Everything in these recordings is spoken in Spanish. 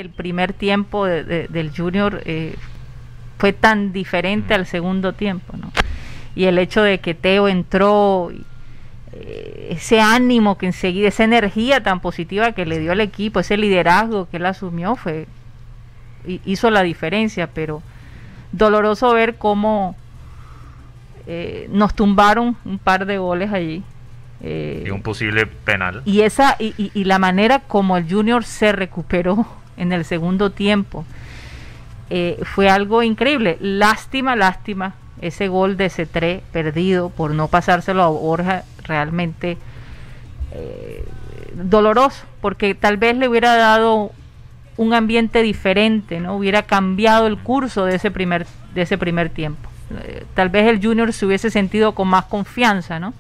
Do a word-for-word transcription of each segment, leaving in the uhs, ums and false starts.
el primer tiempo de, de, del Junior eh, fue tan diferente al segundo tiempo, ¿no? Y el hecho de que Teo entró, eh, ese ánimo que enseguida, esa energía tan positiva que le dio al equipo, ese liderazgo que él asumió, fue hizo la diferencia, pero doloroso ver cómo eh, nos tumbaron un par de goles allí. Eh, y un posible penal. Y esa y, y, y la manera como el Junior se recuperó en el segundo tiempo eh, fue algo increíble. Lástima, lástima, ese gol de Cetré perdido por no pasárselo a Borja, realmente eh, doloroso, porque tal vez le hubiera dado un ambiente diferente, ¿no? Hubiera cambiado el curso de ese primer, de ese primer tiempo. Eh, tal vez el Junior se hubiese sentido con más confianza, ¿no?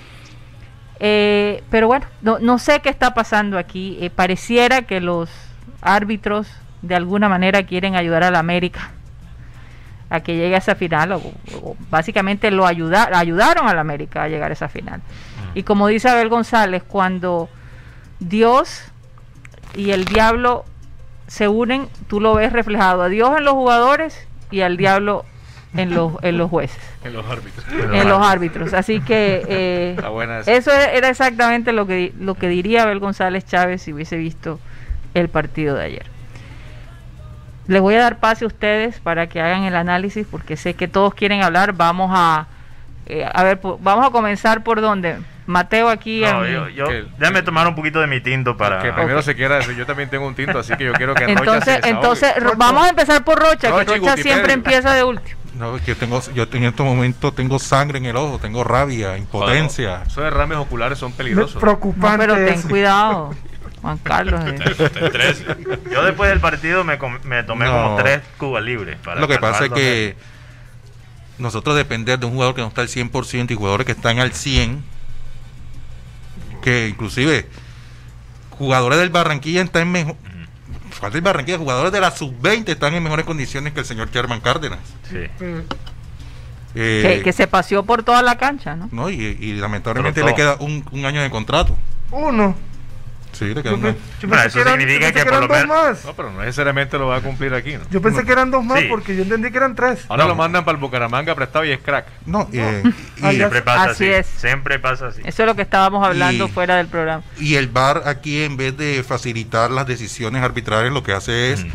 Eh, pero bueno, no, no sé qué está pasando aquí. Eh, pareciera que los árbitros de alguna manera quieren ayudar a la América a que llegue a esa final, o, o básicamente lo ayuda, ayudaron a la América a llegar a esa final. Y como dice Abel González, cuando Dios y el diablo se unen, tú lo ves reflejado, a Dios en los jugadores y al diablo en los en los jueces, en los árbitros, en los árbitros. Así que eh, eso era exactamente lo que lo que diría Abel González Chávez si hubiese visto el partido de ayer. Les voy a dar pase a ustedes para que hagan el análisis, porque sé que todos quieren hablar. Vamos a eh, a ver, vamos a comenzar por dónde. Mateo aquí. No, en, yo, yo que, déjame tomar un poquito de mi tinto para que primero okay. se quiera decir. Yo también tengo un tinto, así que yo quiero que entonces, Rocha se entonces vamos a empezar por Rocha, Rocha que Rocha siempre empieza de último. No, yo tengo, yo en este momento tengo sangre en el ojo, tengo rabia, impotencia. Bueno, esos derrames oculares son peligrosos. Preocupante. No, pero ten cuidado, Juan Carlos. Eh. Yo después del partido me, me tomé no, como tres cubas libres. Para lo que pasa es que nosotros depender de un jugador que no está al cien por ciento y jugadores que están al cien por ciento, que inclusive jugadores del Barranquilla están en mejor, uh-huh. del Barranquilla, jugadores de la sub veinte están en mejores condiciones que el señor Sherman Cárdenas. Sí. Uh-huh. eh, que, que se paseó por toda la cancha, ¿no? No, y, y lamentablemente le queda un, un año de contrato. Uno. Sí, le queda yo, un año. Yo pensé eso que eran, significa que, que por lo menos más. No, pero no necesariamente lo va a cumplir aquí, ¿no? Yo pensé no. que eran dos más, sí. porque yo entendí que eran tres. Ahora no. lo mandan para el Bucaramanga prestado y es crack. No, eh, y siempre pasa así. así es. Siempre pasa así. Eso es lo que estábamos hablando y, fuera del programa. Y el V A R aquí, en vez de facilitar las decisiones arbitrales, lo que hace es mm.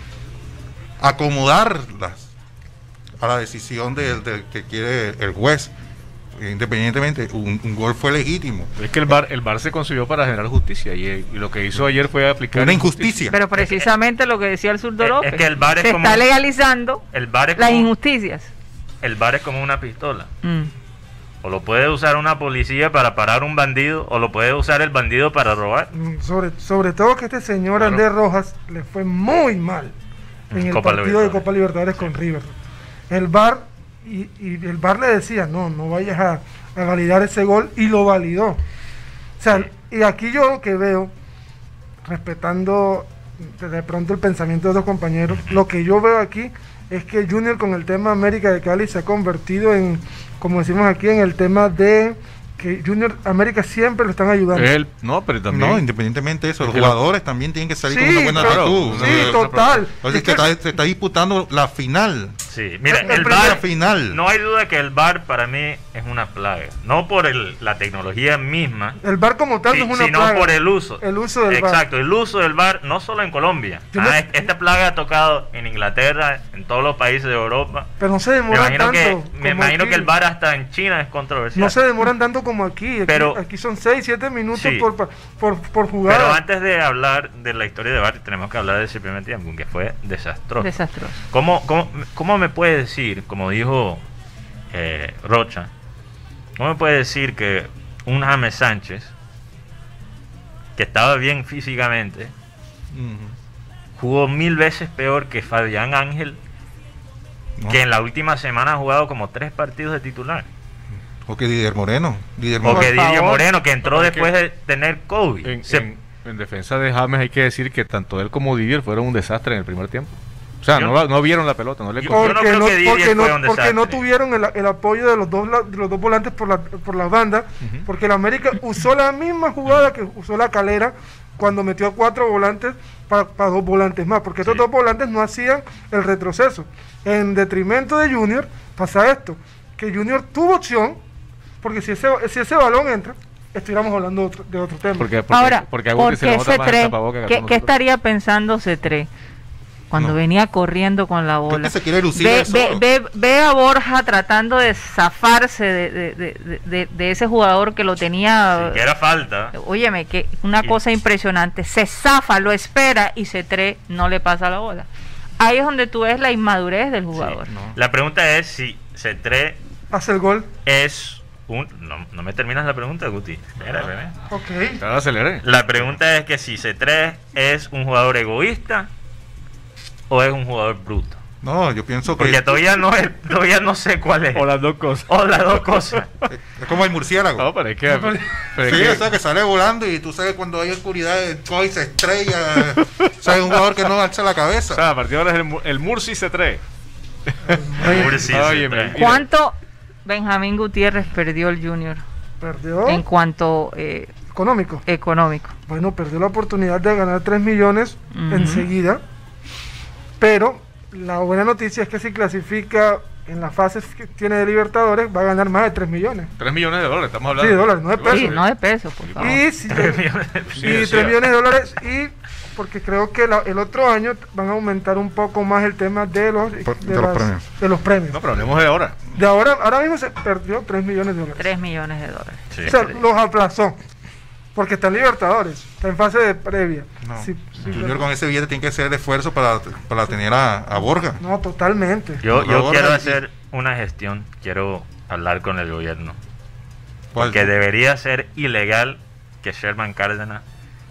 acomodarlas a la decisión de, de que quiere el juez. Independientemente, un, un gol fue legítimo. Es que el V A R, el V A R se concibió para generar justicia y, y lo que hizo ayer fue aplicar una injusticia. Pero precisamente lo que decía el Zurdo López, es que el V A R es se como, está legalizando el V A R es las como, injusticias. El V A R es como una pistola. Mm. O lo puede usar una policía para parar un bandido, o lo puede usar el bandido para robar. Sobre, sobre todo que este señor claro. Andrés Rojas le fue muy mal en el Copa partido de Copa Libertadores con River. El V A R y, y el V A R le decía, no, no vayas a, a validar ese gol, y lo validó. O sea, sí. Y aquí yo lo que veo, respetando de pronto el pensamiento de los compañeros, lo que yo veo aquí es que Junior con el tema América de Cali se ha convertido en, como decimos aquí, en el tema de que Junior América siempre lo están ayudando. Él, no, pero también. No, independientemente de eso, los jugadores también tienen que salir sí, con una buena claro, actitud. Sí, sí, total. O sea, que se, está, se está disputando la final. Sí, mira, el, el el V A R, final. No hay duda que el V A R para mí es una plaga. No por el, la tecnología misma. El V A R como tal sí, no es una sino plaga. Sino por el uso. El uso del Exacto, V A R. Exacto, el uso del V A R, no solo en Colombia. Ah, me... Esta plaga ha tocado en Inglaterra, en todos los países de Europa. Pero no se demoran tanto. Que, me imagino aquí. que el V A R hasta en China es controversial. No se demoran tanto como aquí. Aquí, pero, aquí son seis, siete minutos sí, por, por, por jugar. Pero antes de hablar de la historia de V A R, tenemos que hablar de ese primer tiempo, que fue desastroso. Desastroso. ¿Cómo, cómo, cómo me puede decir, como dijo eh, Rocha, cómo me puede decir que un James Sánchez, que estaba bien físicamente, uh-huh. jugó mil veces peor que Fabián Ángel, no. que en la última semana ha jugado como tres partidos de titular? O que Didier Moreno. Didier Moreno. O que Didier Moreno, que entró después de tener COVID. En, Se... en, en defensa de James hay que decir que tanto él como Didier fueron un desastre en el primer tiempo. O sea, no, no vieron la pelota, no le yo, yo no creo no, que Didier porque, fue no, un porque no tuvieron el, el apoyo de los dos de los dos volantes por la por las bandas, uh-huh. porque el América usó la misma jugada que usó la Calera cuando metió a cuatro volantes para, para dos volantes más, porque estos Sí. dos volantes no hacían el retroceso. En detrimento de Junior pasa esto, que Junior tuvo opción, porque si ese, si ese balón entra, estuviéramos hablando de otro, de otro tema. Porque, porque, Ahora, porque a Guti se le porque nota más el C tres, tapaboca que a ¿qué, todos qué nosotros. estaría pensando C tres cuando No. venía corriendo con la bola? Creo que se quiere lucir Ve, él ve, solo. ve, ve a Borja tratando de zafarse de, de, de, de- de- de ese jugador que lo tenía. Si que era falta. Óyeme, que una Y- cosa impresionante. Se zafa, lo espera y C tres no le pasa la bola. Ahí es donde tú ves la inmadurez del jugador. Sí. La pregunta es si C tres Hace el gol. es un... No, no me terminas la pregunta, Guti. Espera, espera. Ok. Claro, aceleré. La pregunta es que si C tres es un jugador egoísta o es un jugador bruto. No, yo pienso que Porque todavía no es, todavía no sé cuál es. O las dos cosas. O las dos cosas. es como el murciélago. No, pero es que... pero es Sí, que- o sea, que sale volando y tú sabes cuando hay oscuridad, coge y se estrella. O sea, es un jugador que no alza la o cabeza. sea, a partir de ahora es el, Mu- el Murci C tres. Murci, Oye, C tres. me- ¿Cuánto Benjamín Gutiérrez perdió el Junior Perdió en cuanto eh, económico. económico? Bueno, perdió la oportunidad de ganar tres millones Ujú. enseguida, pero la buena noticia es que si clasifica en las fases que tiene de Libertadores va a ganar más de tres millones. tres millones de dólares, estamos Sí, hablando. de dólares, no de pesos. Sí, no de pesos, por favor. Y si Tres te- millones de Sí, y decía. tres millones de dólares y porque creo que la- el otro año van a aumentar un poco más el tema de los Por- de, de los las- premios. de los premios. No, pero hablemos de ahora. De ahora ahora mismo se perdió tres millones de dólares. tres millones de dólares. Sí. O sea, los aplazó porque está en Libertadores, está en fase de previa. No. Sí, sí, Junior con ese billete tiene que hacer el esfuerzo para, para tener a, a Borja. no, totalmente. Yo, yo Ahora quiero sí. hacer una gestión, quiero hablar con el gobierno. ¿Cuál? Porque debería ser ilegal que Sherman Cárdenas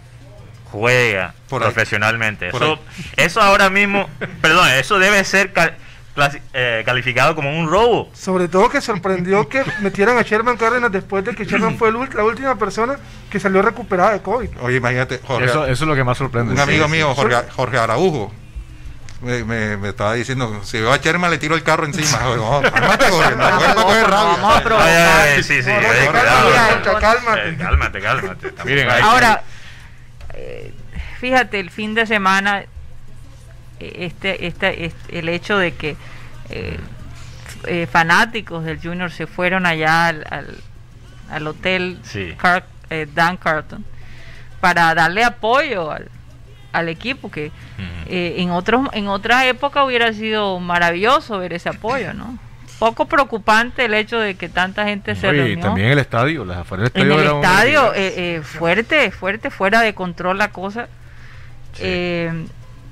juega Por ahí. profesionalmente. Por Eso, eso ahora mismo, perdón, eso debe ser ca- clasi- eh, calificado como un robo. Sobre todo que sorprendió que metieran a Sherman Cárdenas después de que Sherman fue el ult- la última persona que salió recuperada de COVID. Oye, imagínate, Jorge, Eso, eso es lo que más sorprende. un Sí, amigo sí. mío, Jorge, Jorge Araujo, me, me, me estaba diciendo, si veo a Sherman le tiro el carro encima. No, cálmate, Jorge, no, Jorge, va a coger rabia. Vamos a probar. Ay, ay, ay, sí, sí, No, no, oye, no, cuidado. mira, Encha, cálmate. Eh, cálmate, cálmate. Estamos- Miren, ahí- Ahora, eh, fíjate, el fin de semana, eh, este, este, este- el hecho de que eh, eh, fanáticos del Junior se fueron allá al, al, al hotel Sí. Car- eh, Dan Carlton para darle apoyo al, al equipo que Ujú. eh, en otros en otra época hubiera sido maravilloso ver ese apoyo, ¿no? Poco preocupante el hecho de que tanta gente se Oye, y reunió. también el estadio, las afueras del En estadio. el era una estadio, actividad. eh, eh, fuerte, fuerte, fuera de control la cosa. Sí. Eh,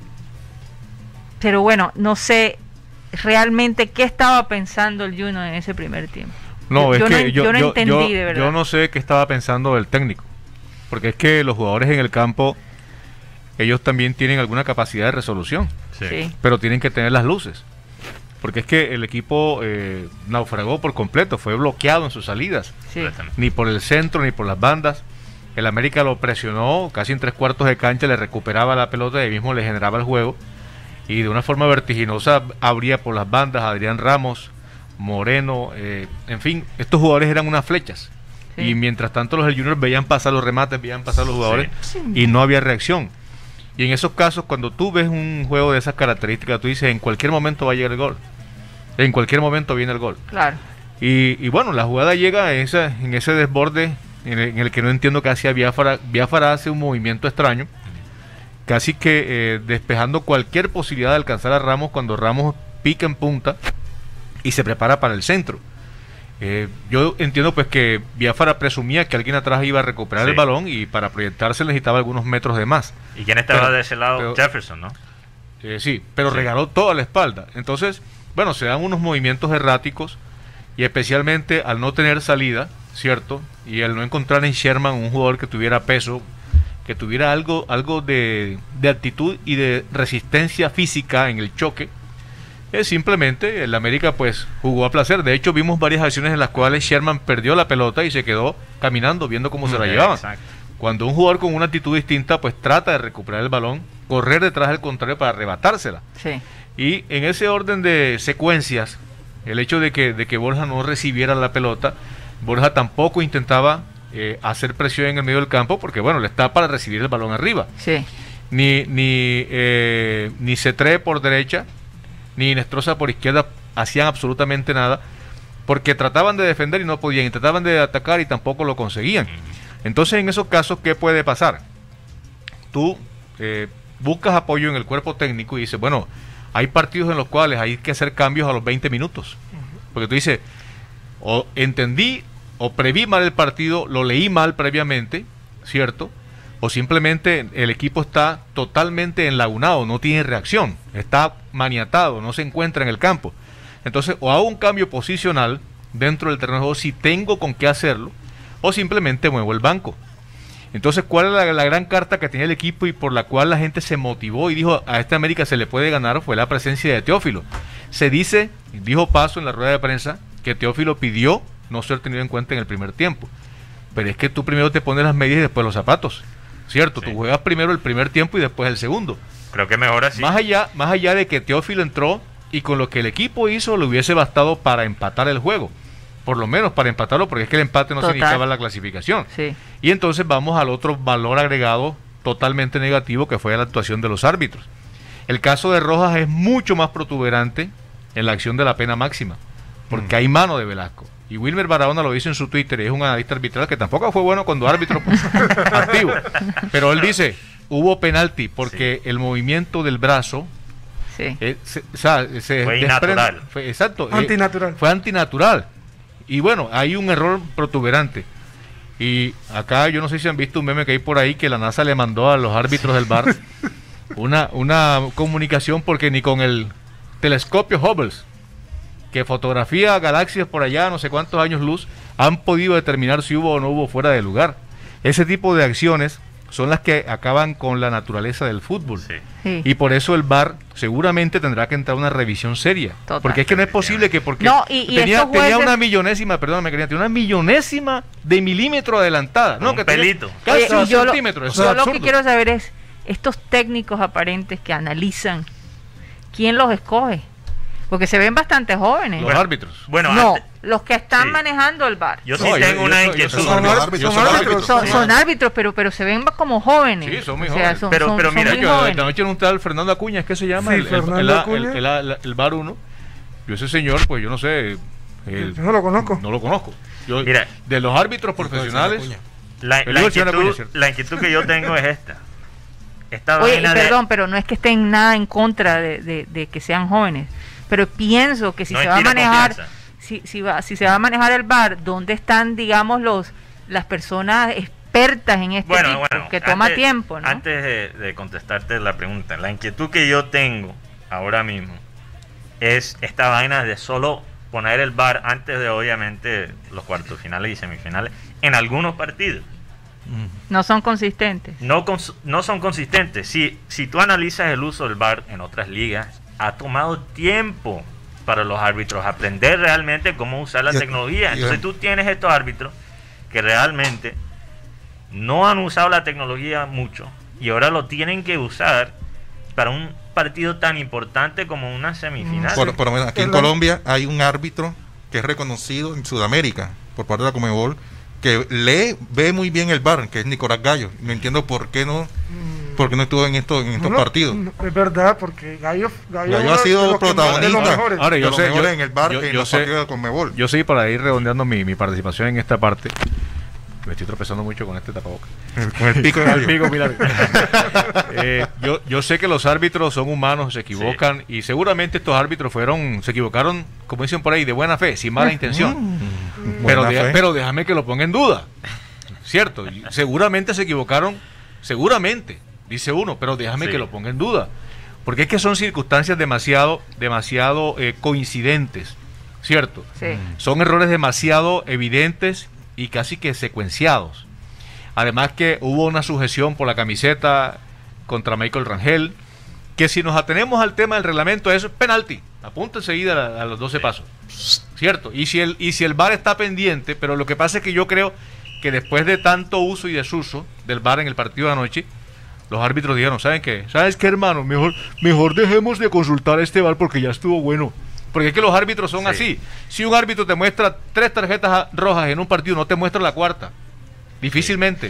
pero bueno, no sé realmente qué estaba pensando el Junior en ese primer tiempo. No, es yo, que no, yo, yo no yo- entendí yo- de verdad. yo no sé qué estaba pensando el técnico. Porque es que los jugadores en el campo, ellos también tienen alguna capacidad de resolución, Sí. Sí. pero tienen que tener las luces. Porque es que el equipo eh, naufragó por completo, fue bloqueado en sus salidas. Sí. Completamente. Ni por el centro ni por las bandas. El América lo presionó, casi en tres cuartos de cancha le recuperaba la pelota y ahí mismo le generaba el juego. Y de una forma vertiginosa abría por las bandas a Adrián Ramos, Moreno, eh, en fin, estos jugadores eran unas flechas. Sí. Y mientras tanto los del Junior veían pasar los remates, veían pasar los jugadores Sí. y no había reacción. Y en esos casos, cuando tú ves un juego de esas características, tú dices, en cualquier momento va a llegar el gol. En cualquier momento viene el gol. Claro. Y, y bueno, la jugada llega en, esa, en ese desborde en el, en el que no entiendo qué hacía Biafara. Biafara hace un movimiento extraño, casi que eh, despejando cualquier posibilidad de alcanzar a Ramos cuando Ramos pica en punta y se prepara para el centro. Eh, yo entiendo pues que Biafara presumía que alguien atrás iba a recuperar Sí. el balón y para proyectarse necesitaba algunos metros de más. ¿Y quién estaba Pero- de ese lado? pero- Jefferson, ¿no? Eh, sí, pero Sí. regaló toda la espalda. Entonces, bueno, se dan unos movimientos erráticos y especialmente al no tener salida, ¿cierto? Y al no encontrar en Sherman un jugador que tuviera peso, que tuviera algo, algo de, de actitud y de resistencia física en el choque, es simplemente el América pues jugó a placer. De hecho, vimos varias acciones en las cuales Sherman perdió la pelota y se quedó caminando viendo cómo se la Eh, llevaban. Exacto. Cuando un jugador con una actitud distinta pues trata de recuperar el balón, correr detrás del contrario para arrebatársela. Sí. Y en ese orden de secuencias, el hecho de que, de que Borja no recibiera la pelota, Borja tampoco intentaba eh, hacer presión en el medio del campo porque bueno, le está para recibir el balón arriba. Sí. ni ni eh, ni Cetré por derecha, ni Inestrosa por izquierda hacían absolutamente nada, porque trataban de defender y no podían, y trataban de atacar y tampoco lo conseguían. Entonces, en esos casos, ¿qué puede pasar? Tú eh, buscas apoyo en el cuerpo técnico y dices, bueno, hay partidos en los cuales hay que hacer cambios a los veinte minutos, porque tú dices, o entendí o preví mal el partido, lo leí mal previamente, ¿cierto? O simplemente el equipo está totalmente enlagunado, no tiene reacción, está maniatado, no se encuentra en el campo. Entonces, o hago un cambio posicional dentro del terreno de juego si tengo con qué hacerlo, o simplemente muevo el banco. Entonces, ¿cuál es la, la gran carta que tenía el equipo y por la cual la gente se motivó y dijo, a esta América se le puede ganar? Fue la presencia de Teófilo. Se dice, dijo Paso en la rueda de prensa, que Teófilo pidió no ser tenido en cuenta en el primer tiempo. Pero es que tú primero te pones las medias y después los zapatos, ¿cierto? Sí. Tú juegas primero el primer tiempo y después el segundo. Creo que mejor así. Más allá, más allá de que Teófilo entró y con lo que el equipo hizo le hubiese bastado para empatar el juego. Por lo menos para empatarlo, porque es que el empate no Total. significaba la clasificación. Sí. Y entonces vamos al otro valor agregado totalmente negativo, que fue la actuación de los árbitros. El caso de Rojas es mucho más protuberante en la acción de la pena máxima, porque mm. hay mano de Velasco. Y Wilmer Barahona lo dice en su Twitter, y es un analista arbitral que tampoco fue bueno cuando árbitro activo. Pero él dice, hubo penalti porque sí. el movimiento del brazo sí. eh, se, o sea, se fue innatural. Fue, exacto. Antinatural. Eh, fue antinatural. Y bueno, hay un error protuberante. Y acá yo no sé si han visto un meme que hay por ahí que la NASA le mandó a los árbitros del V A R una, una comunicación porque ni con el telescopio Hubble, que fotografía galaxias por allá no sé cuántos años luz, han podido determinar si hubo o no hubo fuera de lugar. Ese tipo de acciones son las que acaban con la naturaleza del fútbol. Sí. Sí. Y por eso el V A R seguramente tendrá que entrar a una revisión seria. Total. Porque es que no es posible que porque no, y, y tenía, jueces... tenía una millonésima, perdóname, quería una millonésima de milímetro adelantada. No, un que pelito. Casi Oye, un yo lo, centímetro. Eso yo es lo que absurdo. quiero saber es, estos técnicos aparentes que analizan, ¿quién los escoge? Porque se ven bastante jóvenes. Los árbitros. Bueno, no, antes- los que están sí. manejando el V A R. yo sí No, yo- tengo yo una soy- yo inquietud. soy Son árbitro, árbitros, yo son soy árbitros. Son, árbitro. son árbitros, pero pero se ven como jóvenes. Sí, son muy O sea, jóvenes. son- Pero- son- pero son mira, muy Yo, jóvenes. de anoche en un tal Fernando Acuña, ¿es que se llama? Sí, el, el, Fernando el, Acuña. el, el, el- el V A R uno. Yo ese señor, pues yo no sé. el- Yo no lo conozco. No lo conozco. Yo, Mira. de los árbitros profesionales. La, Pero la digo el señor Acuña, inquietud, ¿cierto? la inquietud que yo tengo es esta. Esta Oye, y vaina de- perdón, pero no es que estén nada en contra de, de- de que sean jóvenes, pero pienso que si No se va a inspira manejar, confianza. si, si, va, si se va a manejar el V A R, ¿dónde están, digamos, los las personas expertas en este Bueno, tipo? bueno, que toma antes- tiempo, ¿no? Antes de, de contestarte la pregunta, la inquietud que yo tengo ahora mismo es esta vaina de solo poner el V A R antes de, obviamente, los cuartos finales y semifinales en algunos partidos. No son consistentes. No, cons- no son consistentes. Si, si tú analizas el uso del V A R en otras ligas, ha tomado tiempo para los árbitros aprender realmente cómo usar la Y- tecnología. y- Entonces tú tienes estos árbitros que realmente no han usado la tecnología mucho y ahora lo tienen que usar para un partido tan importante como una semifinal. Por, por lo menos aquí en En la- Colombia hay un árbitro que es reconocido en Sudamérica por parte de la Conmebol que lee, ve muy bien el V A R, que es Nicolás Gallo. No entiendo por qué no, por qué no estuvo en estos, en estos No, partidos. no, es verdad, porque Gallo, Gallo, Gallo uno ha de sido los que más- de los protagonista. mejores. Ahora, De yo los sé, mejores yo- en el V A R yo- en yo los sé- partidos de Conmebol. Yo sí, para ir redondeando mi, mi participación en esta parte, me estoy tropezando mucho con este tapabocas. Con el pico de El gallo. pico, mira. Eh, yo, yo sé que los árbitros son humanos, se equivocan, y seguramente estos árbitros fueron, se equivocaron, como dicen por ahí, de buena fe, sin mala intención. Pero, Buena deja- fe. pero déjame que lo ponga en duda. Cierto, y seguramente se equivocaron, seguramente, dice uno, pero déjame Sí. que lo ponga en duda. Porque es que son circunstancias demasiado, demasiado eh, coincidentes, ¿cierto? Sí. Son errores demasiado evidentes y casi que secuenciados. Además que hubo una sujeción por la camiseta contra Michael Rangel, que si nos atenemos al tema del reglamento es penalti, apunta enseguida a, a los doce pasos, ¿cierto? Y si el y si el V A R está pendiente, pero lo que pasa es que yo creo que después de tanto uso y desuso del V A R en el partido de anoche, los árbitros dijeron, ¿saben qué? ¿Sabes qué, hermano? Mejor, mejor dejemos de consultar este V A R porque ya estuvo bueno. Porque es que los árbitros son Sí. así. Si un árbitro te muestra tres tarjetas rojas en un partido, no te muestra la cuarta. Difícilmente.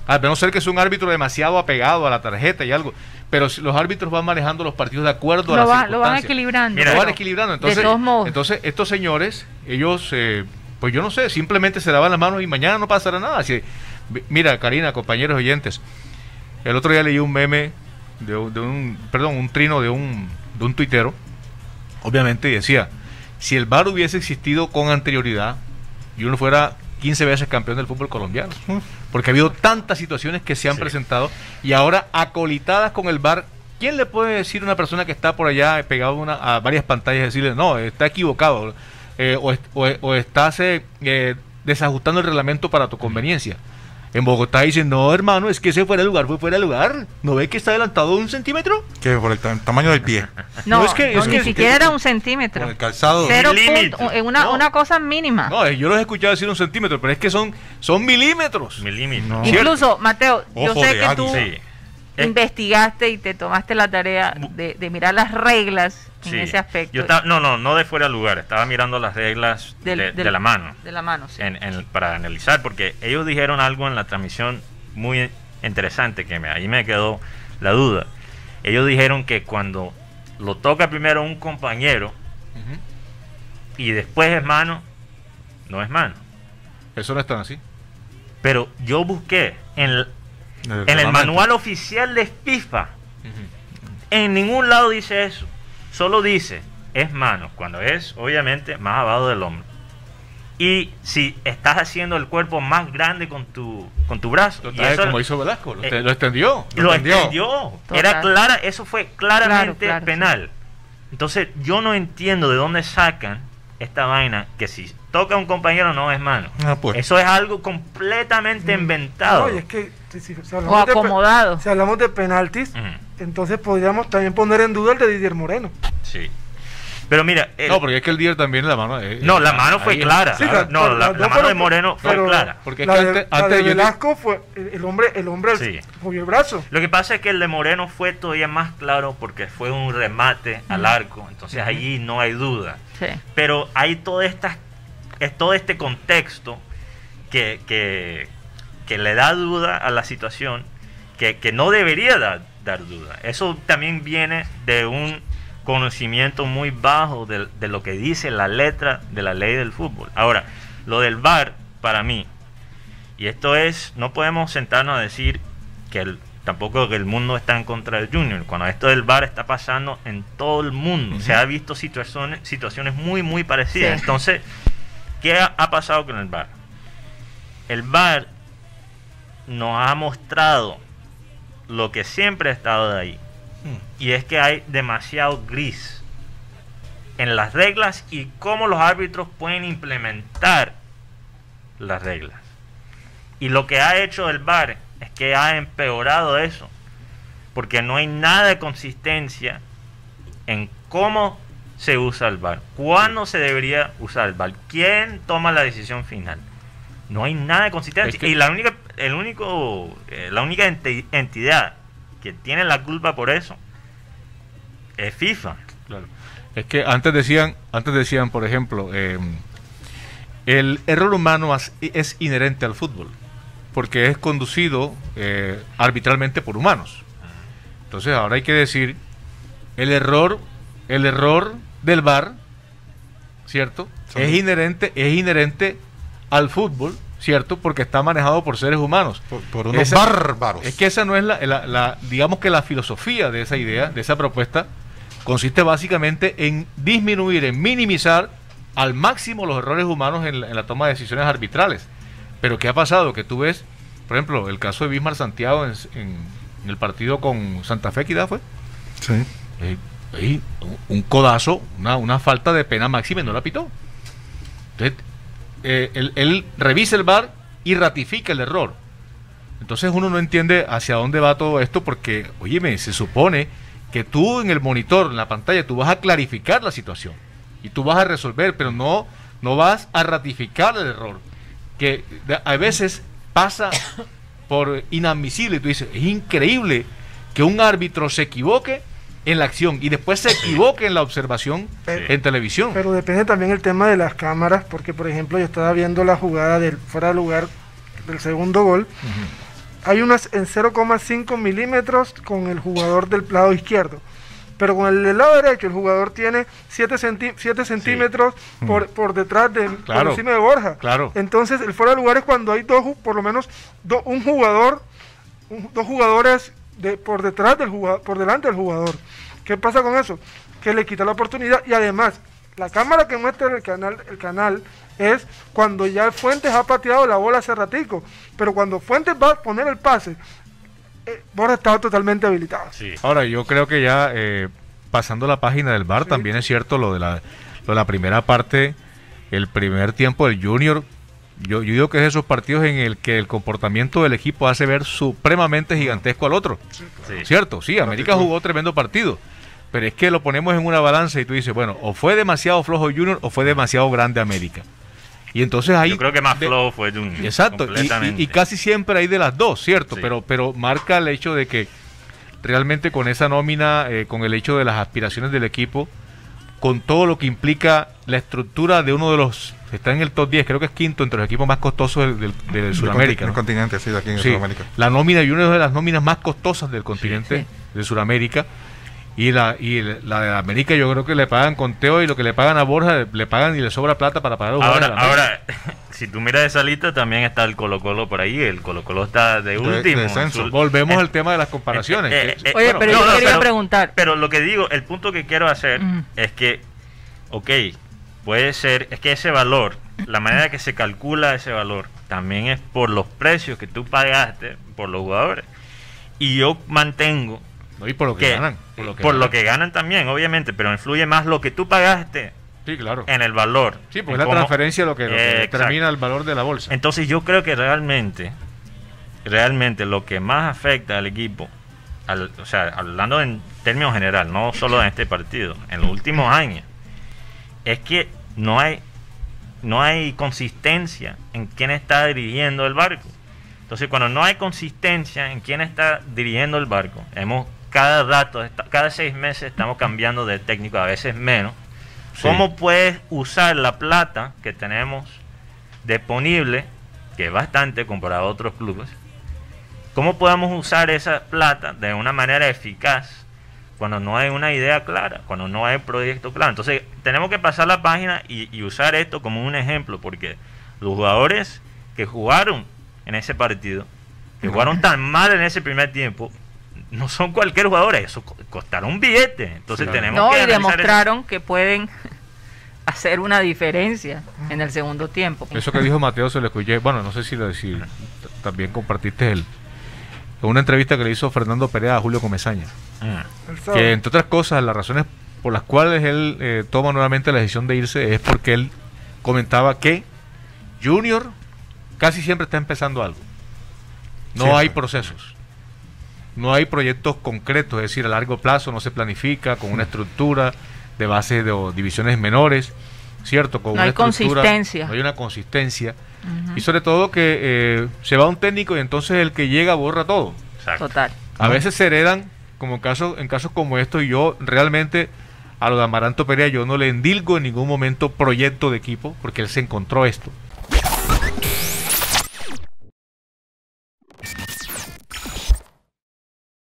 A no ser que sea un árbitro demasiado apegado a la tarjeta y algo. Pero si los árbitros van manejando los partidos de acuerdo lo a las va, circunstancias. Lo van equilibrando. Mira, lo van equilibrando. Entonces, de todos modos. entonces estos señores, ellos, eh, pues yo no sé, simplemente se lavan las manos y mañana no pasará nada. Así, mira, Karina, compañeros oyentes, el otro día leí un meme de, un- de un, perdón, un trino de un, de un tuitero, obviamente, y decía, si el V A R hubiese existido con anterioridad y uno fuera quince veces campeón del fútbol colombiano, porque ha habido tantas situaciones que se han Sí. presentado y ahora acolitadas con el V A R. ¿Quién le puede decir a una persona que está por allá pegado a, una, a varias pantallas, decirle, no, está equivocado, eh, o, est- o, o estás eh, eh, desajustando el reglamento para tu conveniencia? En Bogotá dicen, no, hermano, es que ese fuera de lugar, fue fuera de lugar. ¿No ve que está adelantado un centímetro? Que por el ta- tamaño del pie, No, No, es que- no, es ni que- siquiera que- era un centímetro. con el calzado. Cero Milímetro. punto, eh, una, No. una cosa mínima. No, eh, yo los he escuchado decir un centímetro, pero es que son, son milímetros. Milímetros. No. Incluso, Mateo, yo Ojo sé de que tú águila. Sí. Es- investigaste y te tomaste la tarea de, de mirar las reglas en sí. ese aspecto. Yo estaba, no, no, no de fuera de lugar. Estaba mirando las reglas Del- de, del- de la mano De la mano, sí. en- en- para analizar, porque ellos dijeron algo en la transmisión muy interesante que me, ahí me quedó la duda. Ellos dijeron que cuando lo toca primero un compañero Ujú. y después es mano, no es mano. Eso no es tan así. Pero yo busqué en el, El en el reglamento. manual oficial de FIFA, en ningún lado dice eso. Solo dice, es mano, cuando es, obviamente, más abajo del hombro. Y si estás haciendo el cuerpo más grande con tu, con tu brazo. Lo Y trae eso como hizo Velasco, lo, eh, te- lo extendió. lo lo entendió. extendió. Total. Era clara, eso fue claramente Claro, claro, penal. Entonces, yo no entiendo de dónde sacan esta vaina que si toca a un compañero no es mano. Ah, pues. Eso es algo completamente inventado. No, y es que si, si- si O hablamos de pe- acomodado. si hablamos de penaltis, Ujú, entonces podríamos también poner en duda el de Didier Moreno. sí. Pero mira, el- No, porque es que el día también la mano. eh, no, la eh, mano fue ahí- clara. Sí, claro. no, pero la, las la dos mano de fueron- Moreno fue pero- clara. Porque es la que de, antes, la antes de yo te- Velasco fue el, el hombre, el hombre Sí. movió el brazo. Lo que pasa es que el de Moreno fue todavía más claro porque fue un remate al arco. Entonces allí no hay duda. Sí. Pero hay todo, esta, es todo este contexto que, que, que le da duda a la situación, que, que no debería dar, dar duda. Eso también viene de un conocimiento muy bajo de, de lo que dice la letra de la ley del fútbol. Ahora, lo del V A R, para mí, y esto es, no podemos sentarnos a decir que el, tampoco que el mundo está en contra del Junior, cuando esto del V A R está pasando en todo el mundo. Ujú. Se ha visto situaciones, situaciones muy, muy parecidas. Sí. Entonces, ¿qué ha, ha pasado con el V A R? El V A R nos ha mostrado lo que siempre ha estado de ahí, Mm. y es que hay demasiado gris en las reglas y cómo los árbitros pueden implementar las reglas. Y lo que ha hecho el V A R es que ha empeorado eso, porque no hay nada de consistencia en cómo se usa el V A R, cuándo se debería usar el V A R, quién toma la decisión final. No hay nada de consistencia. Es que- y la única, el único, eh, la única enti- entidad que tiene la culpa por eso es FIFA. Claro. Es que antes decían, antes decían, por ejemplo, eh, el error humano as- es inherente al fútbol, porque es conducido eh, arbitralmente por humanos. Entonces ahora hay que decir el error, el error del V A R, ¿cierto? Son- Es inherente, es inherente al fútbol, ¿cierto? Porque está manejado por seres humanos. Por, por unos Esa- bárbaros. Es que esa no es la, la- la- digamos que la filosofía de esa idea, de esa propuesta, consiste básicamente en disminuir, en minimizar al máximo los errores humanos en la, en la toma de decisiones arbitrales. Pero ¿qué ha pasado? Que tú ves, por ejemplo, el caso de Bismar Santiago en, en- en el partido con Santa Fe, ¿qué fue? Sí. Eh, ahí, un- un codazo, una, una falta de pena máxima y no la pitó. Entonces, eh, él, él revisa el V A R y ratifica el error. Entonces uno no entiende hacia dónde va todo esto porque, óyeme, se supone que tú en el monitor, en la pantalla, tú vas a clarificar la situación y tú vas a resolver, pero no, no vas a ratificar el error, que de- a veces pasa por inadmisible. Y tú dices, es increíble que un árbitro se equivoque en la acción y después se equivoque en la observación Pero- en televisión. Pero depende también el tema de las cámaras, porque por ejemplo yo estaba viendo la jugada del fuera de lugar del segundo gol hay unas en cero coma cinco milímetros con el jugador del lado izquierdo. Pero con el del lado derecho, el jugador tiene siete centímetros Sí. por, por detrás de, Claro. por encima de Borja. Claro. Entonces, el fuera de lugar es cuando hay dos, ju- por lo menos, do- un jugador, un- dos jugadores de, por detrás del jugador, por delante del jugador. ¿Qué pasa con eso? Que le quita la oportunidad y además, la cámara que muestra el canal, el canal es cuando ya Fuentes ha pateado la bola hace ratico. Pero cuando Fuentes va a poner el pase, eh, Borja estaba totalmente habilitado. Sí. Ahora, yo creo que ya eh, pasando la página del V A R, Sí. también es cierto lo de la, lo de la primera parte, el primer tiempo del Junior. Yo, yo digo que es esos partidos en el que el comportamiento del equipo hace ver supremamente gigantesco al otro. Sí. ¿Cierto? Sí, América jugó tremendo partido. Pero es que lo ponemos en una balanza y tú dices, bueno, o fue demasiado flojo Junior o fue demasiado grande América. Y entonces ahí... Yo creo que más de- flow fue Junior. Exacto, y- completamente. y, y casi siempre hay de las dos, ¿cierto? Sí. Pero, pero marca el hecho de que realmente con esa nómina, eh, con el hecho de las aspiraciones del equipo, con todo lo que implica la estructura de uno de los, está en el top diez, creo que es quinto entre los equipos más costosos del, del, del Del Sudamérica, conti- ¿no? del continente, sí, de aquí en Sí, Sudamérica. la nómina y una de las nóminas más costosas del continente Sí. de Sudamérica. Y la y el- la de América yo creo que le pagan conteo y lo que le pagan a Borja le pagan y le sobra plata para pagar a los Ahora, jugadores de la América. ahora, si tú miras esa lista, también está el Colo Colo por ahí. El Colo Colo está de De- último. descenso. Su- Volvemos eh, al tema de las comparaciones. eh, que- eh, Oye, bueno, pero yo quería preguntar. Pero lo que digo, el punto que quiero hacer Mm. es que, ok, puede ser, es que ese valor, la manera que se calcula ese valor, también es por los precios que tú pagaste por los jugadores. Y yo mantengo no, y por lo que, que, ganan. por, lo, que ganan también, obviamente, pero influye más lo que tú pagaste Sí, claro. en el valor. Sí, porque en es la cómo- transferencia lo que, lo que Eh, determina exacto. el valor de la bolsa. Entonces yo creo que realmente, realmente lo que más afecta al equipo, al- o sea, hablando en términos general, no solo en este partido, en los últimos años, es que no hay, no hay consistencia en quién está dirigiendo el barco. Entonces cuando no hay consistencia en quién está dirigiendo el barco, hemos cada rato, esta- cada seis meses estamos cambiando de técnico, a veces menos. Sí. ¿Cómo puedes usar la plata que tenemos disponible, que es bastante comparado a otros clubes? ¿Cómo podemos usar esa plata de una manera eficaz cuando no hay una idea clara, cuando no hay proyecto claro? Entonces tenemos que pasar la página y, y usar esto como un ejemplo, porque los jugadores que jugaron en ese partido, que jugaron tan mal en ese primer tiempo, no son cualquier jugador, eso co- costaron un billete. Entonces Claro. tenemos No, que y analizar demostraron que pueden hacer una diferencia en el segundo tiempo. Eso que dijo Mateo se lo escuché, bueno, no sé si, lo, si t- también compartiste el, una entrevista que le hizo Fernando Perea a Julio Comesaña, eso. Mm. El sábado. que entre otras cosas, las razones por las cuales él eh, toma nuevamente la decisión de irse es porque él comentaba que Junior casi siempre está empezando algo. No Sí, hay sí. procesos. No hay proyectos concretos, es decir, a largo plazo no se planifica con una estructura de base de o divisiones menores, ¿cierto? Con No una hay estructura, consistencia. No hay una consistencia. Ujú. Y sobre todo que eh, se va un técnico y entonces el que llega borra todo. Exacto. Total. A No. veces se heredan, como en casos, en casos como esto, y yo realmente a lo de Amaranto Perea yo no le endilgo en ningún momento proyecto de equipo, porque él se encontró esto.